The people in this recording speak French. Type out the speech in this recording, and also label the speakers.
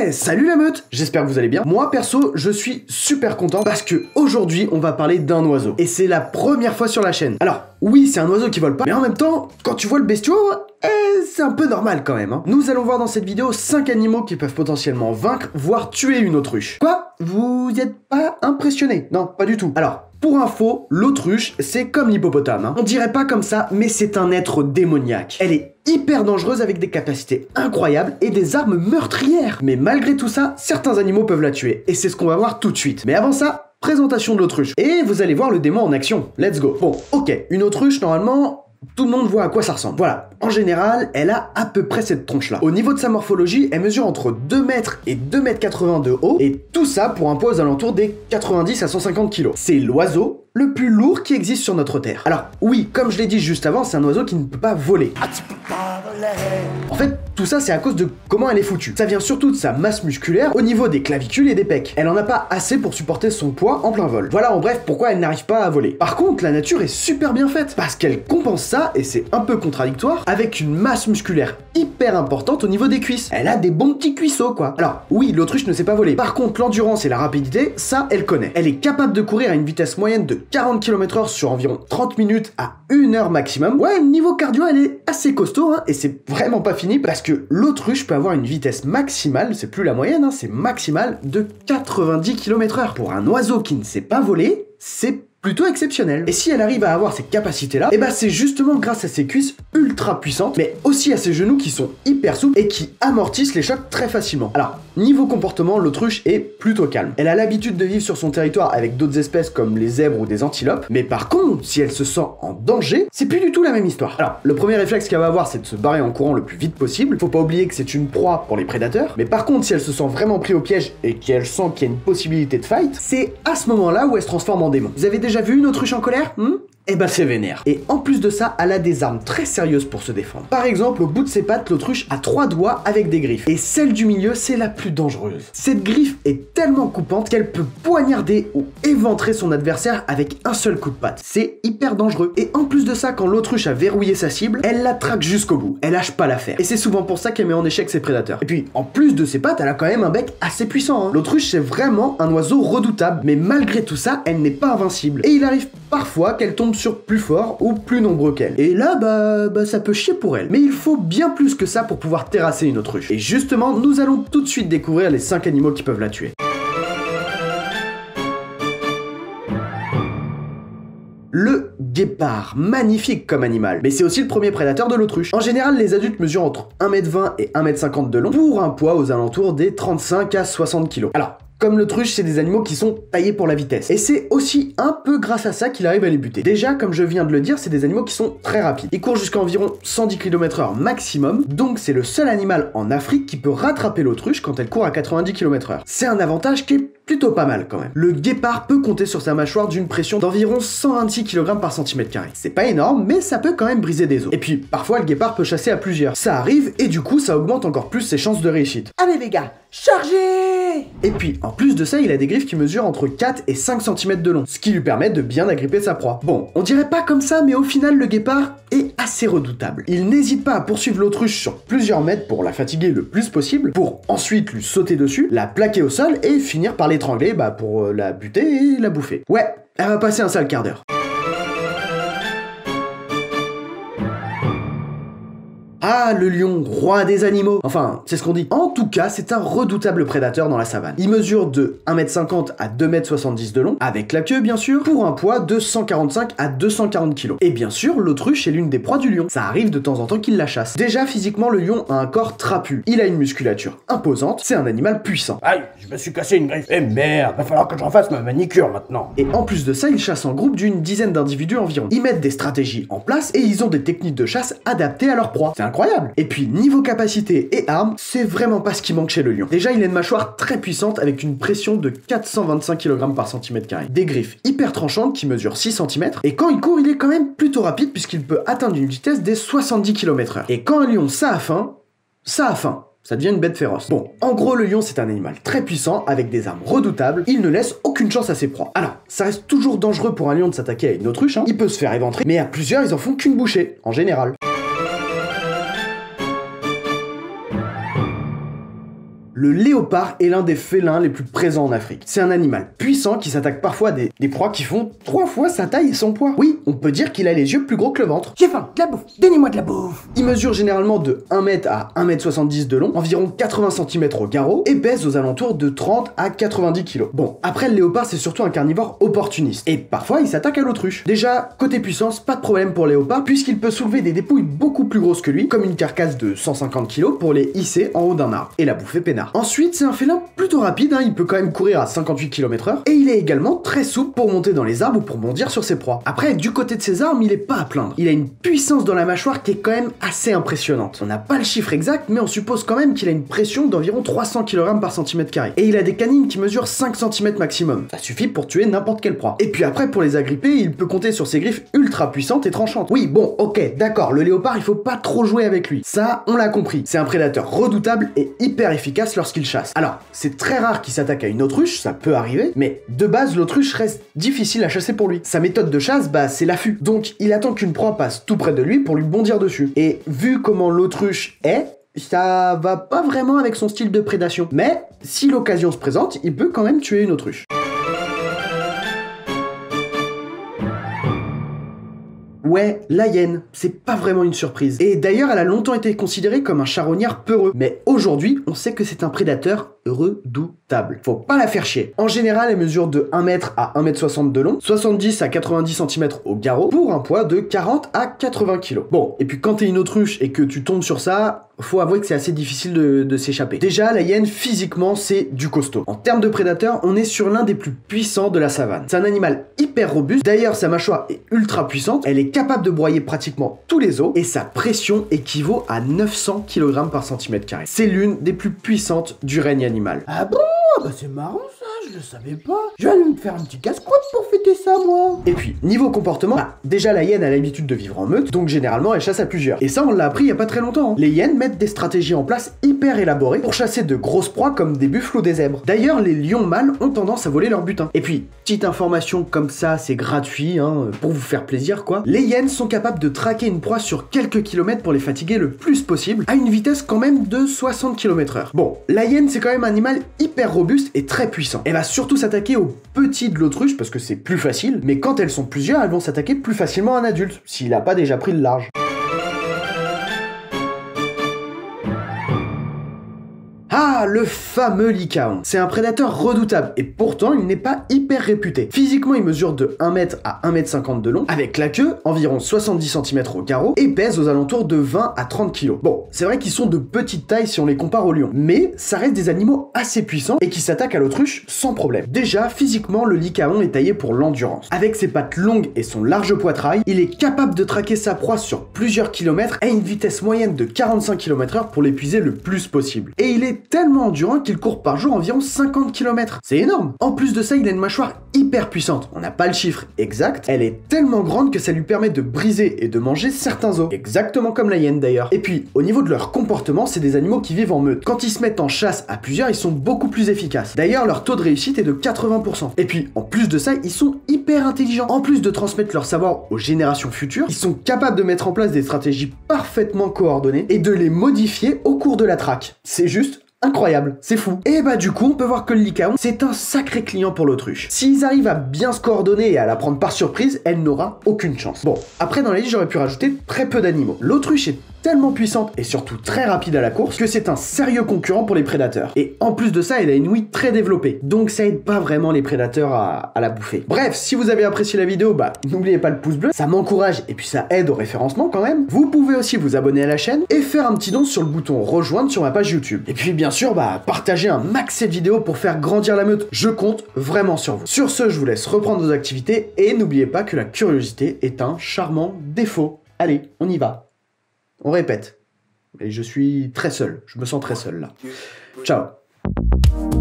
Speaker 1: Ouais, salut la meute. J'espère que vous allez bien. Moi perso, je suis super content parce que aujourd'hui, on va parler d'un oiseau. Et c'est la première fois sur la chaîne. Alors, oui, c'est un oiseau qui vole pas, mais en même temps, quand tu vois le bestiau, c'est un peu normal quand même. Nous allons voir dans cette vidéo 5 animaux qui peuvent potentiellement vaincre, voire tuer une autruche. Quoi? Vous êtes pas impressionné? Non, pas du tout. Alors, pour info, l'autruche, c'est comme l'hippopotame. On dirait pas comme ça, mais c'est un être démoniaque. Elle est hyper dangereuse avec des capacités incroyables et des armes meurtrières. Mais malgré tout ça, certains animaux peuvent la tuer. Et c'est ce qu'on va voir tout de suite. Mais avant ça, présentation de l'autruche. Et vous allez voir le démon en action. Let's go. Bon, ok, une autruche, normalement, tout le monde voit à quoi ça ressemble. Voilà, en général, elle a à peu près cette tronche-là. Au niveau de sa morphologie, elle mesure entre 2 mètres et 2,80 m de haut, et tout ça pour un poids aux alentours des 90 à 150 kg. C'est l'oiseau le plus lourd qui existe sur notre Terre. Alors, oui, comme je l'ai dit juste avant, c'est un oiseau qui ne peut pas voler. En fait, tout ça, c'est à cause de comment elle est foutue. Ça vient surtout de sa masse musculaire au niveau des clavicules et des pecs. Elle en a pas assez pour supporter son poids en plein vol. Voilà en bref pourquoi elle n'arrive pas à voler. Par contre, la nature est super bien faite, parce qu'elle compense ça, et c'est un peu contradictoire, avec une masse musculaire hyper importante au niveau des cuisses. Elle a des bons petits cuisseaux, quoi. Alors, oui, l'autruche ne sait pas voler. Par contre, l'endurance et la rapidité, ça, elle connaît. Elle est capable de courir à une vitesse moyenne de 40 km/h sur environ 30 minutes à 1 heure maximum. Ouais, niveau cardio, elle est assez costaud, hein, et c'est vraiment pas fini parce que l'autruche peut avoir une vitesse maximale, c'est plus la moyenne, hein, c'est maximale, de 90 km/h. Pour un oiseau qui ne sait pas voler, c'est plutôt exceptionnel. Et si elle arrive à avoir ces capacités-là, et bah c'est justement grâce à ses cuisses ultra puissantes, mais aussi à ses genoux qui sont hyper souples et qui amortissent les chocs très facilement. Alors, niveau comportement, l'autruche est plutôt calme. Elle a l'habitude de vivre sur son territoire avec d'autres espèces comme les zèbres ou des antilopes, mais par contre, si elle se sent en danger, c'est plus du tout la même histoire. Alors, le premier réflexe qu'elle va avoir, c'est de se barrer en courant le plus vite possible. Faut pas oublier que c'est une proie pour les prédateurs, mais par contre, si elle se sent vraiment pris au piège et qu'elle sent qu'il y a une possibilité de fight, c'est à ce moment-là où elle se transforme en démon. Vous avez déjà vu une autruche en colère? Eh ben c'est vénère. Et en plus de ça, elle a des armes très sérieuses pour se défendre. Par exemple, au bout de ses pattes, l'autruche a 3 doigts avec des griffes. Et celle du milieu, c'est la plus dangereuse. Cette griffe est tellement coupante qu'elle peut poignarder ou éventrer son adversaire avec un seul coup de patte. C'est hyper dangereux. Et en plus de ça, quand l'autruche a verrouillé sa cible, elle la traque jusqu'au bout. Elle lâche pas l'affaire. Et c'est souvent pour ça qu'elle met en échec ses prédateurs. Et puis, en plus de ses pattes, elle a quand même un bec assez puissant. Hein. L'autruche, c'est vraiment un oiseau redoutable. Mais malgré tout ça, elle n'est pas invincible. Et il arrive parfois qu'elle tombe sur plus fort ou plus nombreux qu'elle. Et là, bah ça peut chier pour elle. Mais il faut bien plus que ça pour pouvoir terrasser une autruche. Et justement, nous allons tout de suite découvrir les 5 animaux qui peuvent la tuer. Le guépard, magnifique comme animal, mais c'est aussi le premier prédateur de l'autruche. En général, les adultes mesurent entre 1,20 m et 1,50 m de long pour un poids aux alentours des 35 à 60 kg. Alors, comme l'autruche, c'est des animaux qui sont taillés pour la vitesse. Et c'est aussi un peu grâce à ça qu'il arrive à les buter. Déjà, comme je viens de le dire, c'est des animaux qui sont très rapides. Ils courent jusqu'à environ 110 km/h maximum, donc c'est le seul animal en Afrique qui peut rattraper l'autruche quand elle court à 90 km/h. C'est un avantage qui est plutôt pas mal quand même. Le guépard peut compter sur sa mâchoire d'une pression d'environ 126 kg par cm². C'est pas énorme, mais ça peut quand même briser des os. Et puis, parfois, le guépard peut chasser à plusieurs. Ça arrive, et du coup, ça augmente encore plus ses chances de réussite. Allez les gars, chargez! Et puis, en plus de ça, il a des griffes qui mesurent entre 4 et 5 cm de long, ce qui lui permet de bien agripper sa proie. Bon, on dirait pas comme ça, mais au final, le guépard est assez redoutable. Il n'hésite pas à poursuivre l'autruche sur plusieurs mètres pour la fatiguer le plus possible, pour ensuite lui sauter dessus, la plaquer au sol et finir par l'étrangler pour la buter et la bouffer. Ouais, elle va passer un sale quart d'heure. Ah, le lion, roi des animaux. Enfin, c'est ce qu'on dit. En tout cas, c'est un redoutable prédateur dans la savane. Il mesure de 1,50 m à 2,70 m de long, avec la queue bien sûr, pour un poids de 145 à 240 kg. Et bien sûr, l'autruche est l'une des proies du lion. Ça arrive de temps en temps qu'il la chasse. Déjà, physiquement, le lion a un corps trapu. Il a une musculature imposante, c'est un animal puissant.
Speaker 2: Aïe, je me suis cassé une griffe. Eh merde, va falloir que je refasse ma manicure maintenant.
Speaker 1: Et en plus de ça, il chasse en groupe d'une dizaine d'individus environ. Ils mettent des stratégies en place et ils ont des techniques de chasse adaptées à leur proie. C'est incroyable. Et puis niveau capacité et armes, c'est vraiment pas ce qui manque chez le lion. Déjà, il a une mâchoire très puissante avec une pression de 425 kg par cm². Des griffes hyper tranchantes qui mesurent 6 cm. Et quand il court, il est quand même plutôt rapide puisqu'il peut atteindre une vitesse des 70 km/h. Et quand un lion ça a faim, ça devient une bête féroce. Bon, en gros, le lion, c'est un animal très puissant, avec des armes redoutables, il ne laisse aucune chance à ses proies. Alors, ça reste toujours dangereux pour un lion de s'attaquer à une autruche, il peut se faire éventrer, mais à plusieurs, ils en font qu'une bouchée, en général. Le léopard est l'un des félins les plus présents en Afrique. C'est un animal puissant qui s'attaque parfois à des proies qui font 3 fois sa taille et son poids. Oui, on peut dire qu'il a les yeux plus gros que le ventre.
Speaker 2: J'ai faim, de la bouffe, donnez-moi de la bouffe.
Speaker 1: Il mesure généralement de 1 m à 1 m 70 de long, environ 80 cm au garrot, et pèse aux alentours de 30 à 90 kg. Bon, après le léopard c'est surtout un carnivore opportuniste, et parfois il s'attaque à l'autruche. Déjà, côté puissance, pas de problème pour le léopard, puisqu'il peut soulever des dépouilles beaucoup plus grosses que lui, comme une carcasse de 150 kg pour les hisser en haut d'un arbre, et la bouffer peinard. Ensuite, c'est un félin plutôt rapide, il peut quand même courir à 58 km/h, et il est également très souple pour monter dans les arbres ou pour bondir sur ses proies. Après, du côté de ses armes, il est pas à plaindre. Il a une puissance dans la mâchoire qui est quand même assez impressionnante. On n'a pas le chiffre exact, mais on suppose quand même qu'il a une pression d'environ 300 kg par cm². Et il a des canines qui mesurent 5 cm maximum. Ça suffit pour tuer n'importe quelle proie. Et puis après, pour les agripper, il peut compter sur ses griffes ultra puissantes et tranchantes. Oui, bon, ok, d'accord, le léopard, il faut pas trop jouer avec lui. Ça, on l'a compris. C'est un prédateur redoutable et hyper efficace lorsqu'il chasse. Alors, c'est très rare qu'il s'attaque à une autruche, ça peut arriver, mais de base, l'autruche reste difficile à chasser pour lui. Sa méthode de chasse, c'est l'affût. Donc, il attend qu'une proie passe tout près de lui pour lui bondir dessus. Et vu comment l'autruche est, ça va pas vraiment avec son style de prédation. Mais, si l'occasion se présente, il peut quand même tuer une autruche. Ouais, la hyène, c'est pas vraiment une surprise. Et d'ailleurs, elle a longtemps été considérée comme un charognard peureux. Mais aujourd'hui, on sait que c'est un prédateur redoutable. Faut pas la faire chier. En général, elle mesure de 1 m à 1 m 60 de long, 70 à 90 cm au garrot, pour un poids de 40 à 80 kg. Bon, et puis quand t'es une autruche et que tu tombes sur ça, faut avouer que c'est assez difficile de s'échapper. Déjà, la hyène, physiquement, c'est du costaud. En termes de prédateur, on est sur l'un des plus puissants de la savane. C'est un animal hyper robuste. D'ailleurs, sa mâchoire est ultra puissante. Elle est capable de broyer pratiquement tous les os et sa pression équivaut à 900 kg par cm². C'est l'une des plus puissantes du règne animal.
Speaker 2: Ah bon? C'est marrant ça, je le savais pas. Je vais aller me faire un petit casse-croûte pour fêter ça, moi.
Speaker 1: Et puis, niveau comportement, déjà la hyène a l'habitude de vivre en meute, donc généralement elle chasse à plusieurs. Et ça, on l'a appris il y a pas très longtemps. Les hyènes mettent des stratégies en place hyper élaborées pour chasser de grosses proies comme des buffles ou des zèbres. D'ailleurs, les lions mâles ont tendance à voler leur butin. Et puis, petite information comme ça, c'est gratuit, pour vous faire plaisir quoi. Les hyènes sont capables de traquer une proie sur quelques kilomètres pour les fatiguer le plus possible, à une vitesse quand même de 60 km/h. Bon, la hyène c'est quand même un animal hyper robuste et très puissant. Elle va surtout s'attaquer aux petits de l'autruche parce que c'est plus facile, mais quand elles sont plusieurs, elles vont s'attaquer plus facilement à un adulte, s'il n'a pas déjà pris le large. Ah, le fameux lycaon. C'est un prédateur redoutable et pourtant il n'est pas hyper réputé. Physiquement, il mesure de 1 m à 1 m 50 de long, avec la queue, environ 70 cm au garrot, et pèse aux alentours de 20 à 30 kg. Bon, c'est vrai qu'ils sont de petite taille si on les compare aux lions, mais ça reste des animaux assez puissants et qui s'attaquent à l'autruche sans problème. Déjà, physiquement, le lycaon est taillé pour l'endurance. Avec ses pattes longues et son large poitrail, il est capable de traquer sa proie sur plusieurs kilomètres à une vitesse moyenne de 45 km/h pour l'épuiser le plus possible. Et il est tellement endurant qu'il court par jour environ 50 km. C'est énorme. En plus de ça, il a une mâchoire hyper puissante. On n'a pas le chiffre exact. Elle est tellement grande que ça lui permet de briser et de manger certains os. Exactement comme la hyène d'ailleurs. Et puis, au niveau de leur comportement, c'est des animaux qui vivent en meute. Quand ils se mettent en chasse à plusieurs, ils sont beaucoup plus efficaces. D'ailleurs, leur taux de réussite est de 80%. Et puis, en plus de ça, ils sont hyper intelligents. En plus de transmettre leur savoir aux générations futures, ils sont capables de mettre en place des stratégies parfaitement coordonnées et de les modifier au cours de la traque. C'est juste incroyable, c'est fou. Et du coup, on peut voir que le lycaon, c'est un sacré client pour l'autruche. S'ils arrivent à bien se coordonner et à la prendre par surprise, elle n'aura aucune chance. Bon, après dans la liste, j'aurais pu rajouter très peu d'animaux. L'autruche est tellement puissante et surtout très rapide à la course que c'est un sérieux concurrent pour les prédateurs. Et en plus de ça, elle a une ouïe très développée, donc ça aide pas vraiment les prédateurs à la bouffer. Bref, si vous avez apprécié la vidéo, n'oubliez pas le pouce bleu, ça m'encourage et puis ça aide au référencement quand même. Vous pouvez aussi vous abonner à la chaîne et faire un petit don sur le bouton rejoindre sur ma page YouTube. Et puis bien sûr, partagez un max cette vidéo pour faire grandir la meute. Je compte vraiment sur vous. Sur ce, je vous laisse reprendre vos activités et n'oubliez pas que la curiosité est un charmant défaut. Allez, on y va. On répète. Et je suis très seul. Je me sens très seul là. Ciao.